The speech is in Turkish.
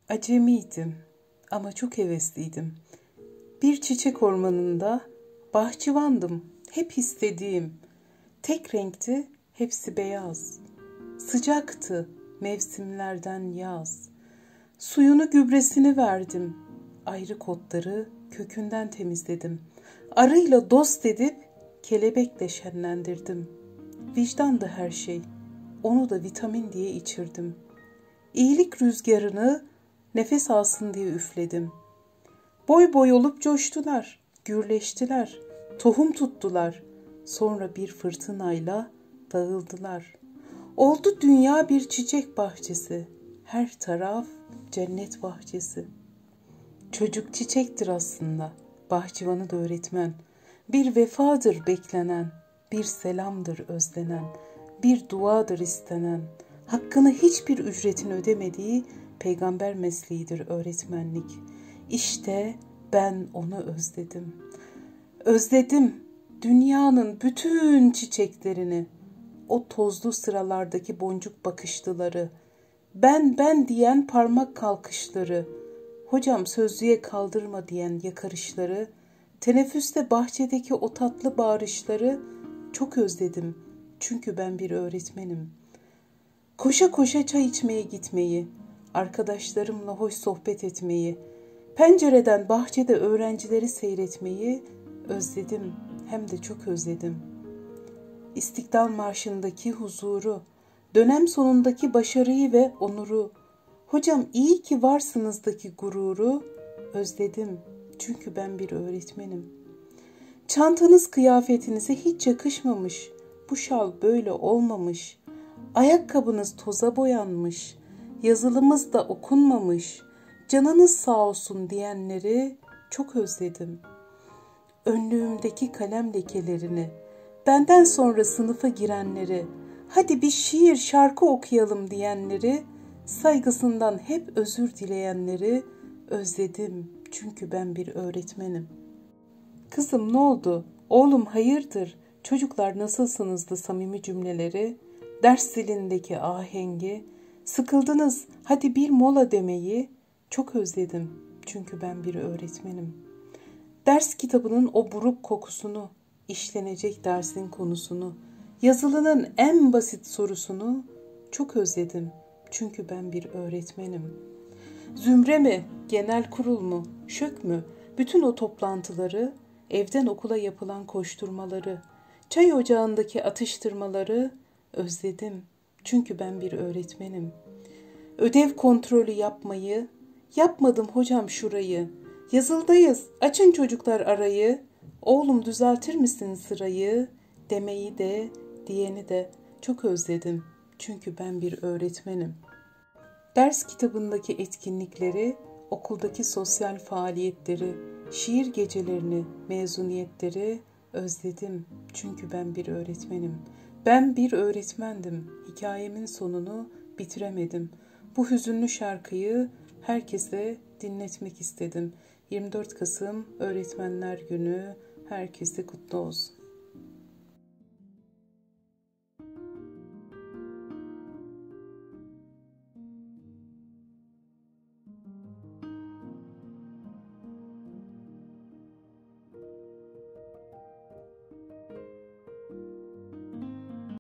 Acemiydim ama çok hevesliydim. Bir çiçek ormanında bahçıvandım, hep istediğim. Tek renkti, hepsi beyaz. Sıcaktı, mevsimlerden yaz. Suyunu gübresini verdim. Ayrı kotları kökünden temizledim. Arıyla dost edip kelebekle şenlendirdim. Vicdandı her şey. Onu da vitamin diye içirdim. İyilik rüzgarını nefes alsın diye üfledim. Boy boy olup coştular, gürleştiler, tohum tuttular. Sonra bir fırtınayla dağıldılar. Oldu dünya bir çiçek bahçesi, her taraf cennet bahçesi. Çocuk çiçektir aslında, bahçıvanı da öğretmen. Bir vefadır beklenen, bir selamdır özlenen, bir duadır istenen. Hakkını hiçbir ücretin ödemediği peygamber mesleğidir öğretmenlik. İşte ben onu özledim. Özledim dünyanın bütün çiçeklerini, o tozlu sıralardaki boncuk bakışlıları, ben diyen parmak kalkışları, hocam sözlüğe kaldırma diyen yakarışları, teneffüste bahçedeki o tatlı bağırışları çok özledim. Çünkü ben bir öğretmenim. Koşa koşa çay içmeye gitmeyi, arkadaşlarımla hoş sohbet etmeyi, pencereden bahçede öğrencileri seyretmeyi özledim, hem de çok özledim. İstiklal Marşı'ndaki huzuru, dönem sonundaki başarıyı ve onuru, hocam iyi ki varsınızdaki gururu özledim. Çünkü ben bir öğretmenim. Çantanız kıyafetinize hiç yakışmamış, bu şal böyle olmamış, ayakkabınız toza boyanmış, yazılımız da okunmamış, canınız sağ olsun diyenleri çok özledim. Önlüğümdeki kalem lekelerini, benden sonra sınıfa girenleri, hadi bir şiir şarkı okuyalım diyenleri, saygısından hep özür dileyenleri özledim. Çünkü ben bir öğretmenim. Kızım ne oldu? Oğlum hayırdır? Çocuklar nasılsınızdı samimi cümleleri, ders zilindeki ahengi, sıkıldınız hadi bir mola demeyi çok özledim. Çünkü ben bir öğretmenim. Ders kitabının o buruk kokusunu, işlenecek dersin konusunu, yazılının en basit sorusunu çok özledim. Çünkü ben bir öğretmenim. Zümre mi, genel kurul mu, şök mü, bütün o toplantıları, evden okula yapılan koşturmaları, çay ocağındaki atıştırmaları özledim. Çünkü ben bir öğretmenim. Ödev kontrolü yapmayı, yapmadım hocam şurayı, yazıldayız, açın çocuklar arayı, oğlum düzeltir misin sırayı demeyi de, diyeni de çok özledim. Çünkü ben bir öğretmenim. Ders kitabındaki etkinlikleri, okuldaki sosyal faaliyetleri, şiir gecelerini, mezuniyetleri özledim. Çünkü ben bir öğretmenim. Ben bir öğretmendim. Hikayemin sonunu bitiremedim. Bu hüzünlü şarkıyı herkese dinletmek istedim. 24 Kasım Öğretmenler Günü herkese kutlu olsun.